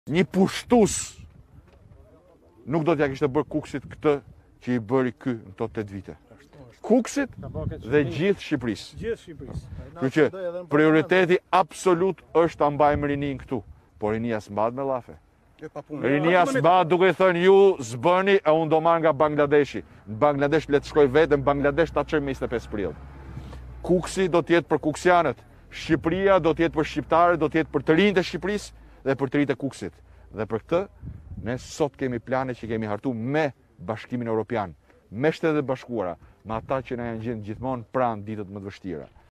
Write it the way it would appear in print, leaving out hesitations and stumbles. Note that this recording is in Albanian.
Një pushtus nuk do t'ja kishte bërë Kuksit këtë që i bëri ky në këto 8 vite. Kuksit dhe gjithë Shqipërisë. Kështu që prioriteti absolut është ta mbajmë rinin këtu, por rinia s'mbahet me llafe. Rinia s'mbahet duke i thënë ju s'bëni e unë do marr nga Bangladeshi. Në Bangladesh le të shkoj vetë, në Bangladesh ta çojmë me 25 prill. Kuksi do të jetë për kuksianët. Shqipëria do të jetë për shqiptarët, do të jetë për të rinjtë e Shqipërisë dhe për të rinjtë e Kuksit. Dhe për këtë ne sot kemi plane që kemi hartuar me Bashkimin Evropian, me Shtetet e Bashkuara, me ata që na janë gjithmonë pranë ditët më të vështira.